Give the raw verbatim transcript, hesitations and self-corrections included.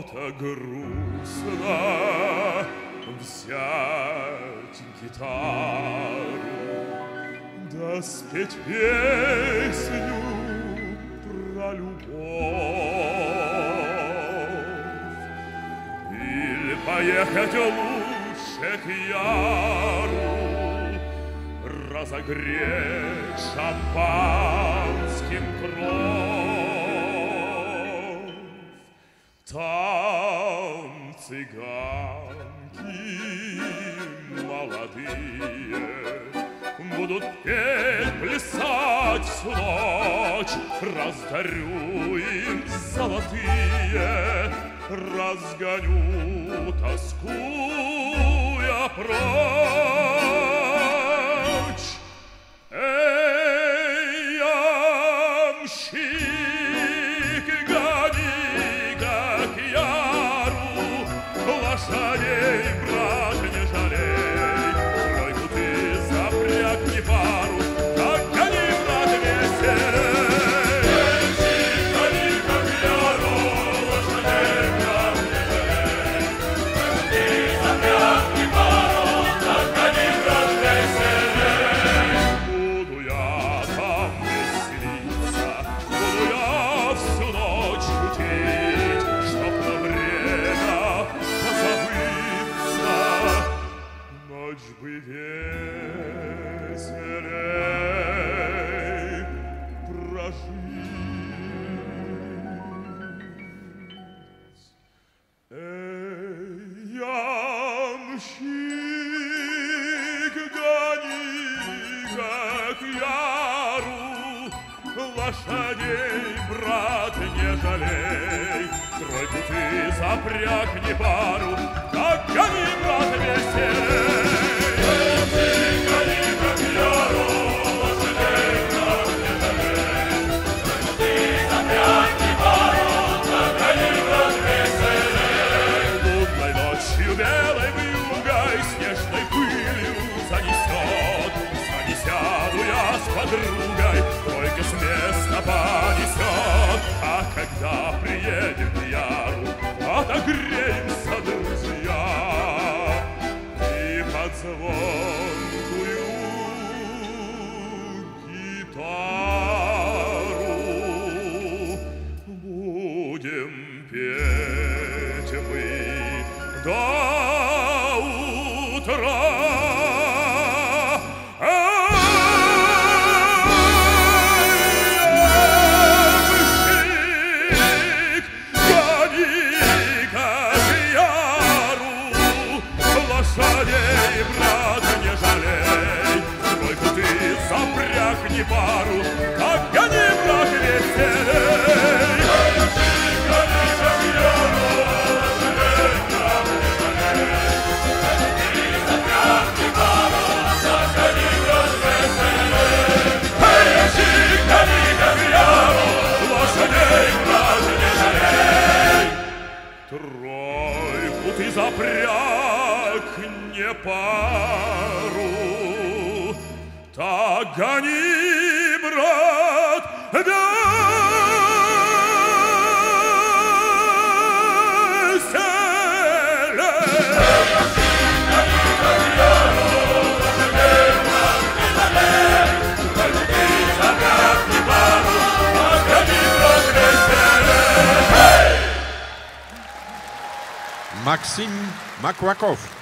что-то грустно взять гитару, да спеть песню про любовь, или поехать лучше к Яру, разогреть шампанским кровь. Там цыганки молодые будут петь, плясать всю ночь, раздарю им золотые, разгоню, тоскуя прочь. Эй, ямщик, гони-ка к Яру, лошадей, брат, не жалей, тройку ты запрягни пару, так гони, брат, веселей. Ямщик, гони-ка к Яру, лошадей, брат, не жалей, тройку ты запрягни пару, так гони, брат, веселей. Буду я там веселиться, буду я всю ночь шутить, чтоб на время позабыться, ночь бы веселей прожить. Эй, ямщик, гони-ка к Яру, лошадей, брат, не жалей, тройку ты запрягни пару, так гони, брат, веселей. Ямщик, гони-ка к Яру, лошадей, брат, не жалей, тройку ты запрягни пару, так гони, брат, веселей. Лунной ночью белой вьюгой снежной пылью занесет, занесяду я с подругой, только с места понесет. А когда приедем к Яру, отогреемся, друзья, и под звонкую гитару будем петь мы до утра. Ямщик, гони-ка к Яру, лошадей, брат, не жалей, тройку ты запрягни пару, так гони, брат, веселей. Ямщик, гони-ка к Яру, лошадей, брат, не жалей, тройку ты запрягни пару, так гони, брат, веселей. Ямщик, гони-ка к Яру, лошадей, брат, не жалей, тройку ты запрягни пару, так гони, брат, Максим Макваков.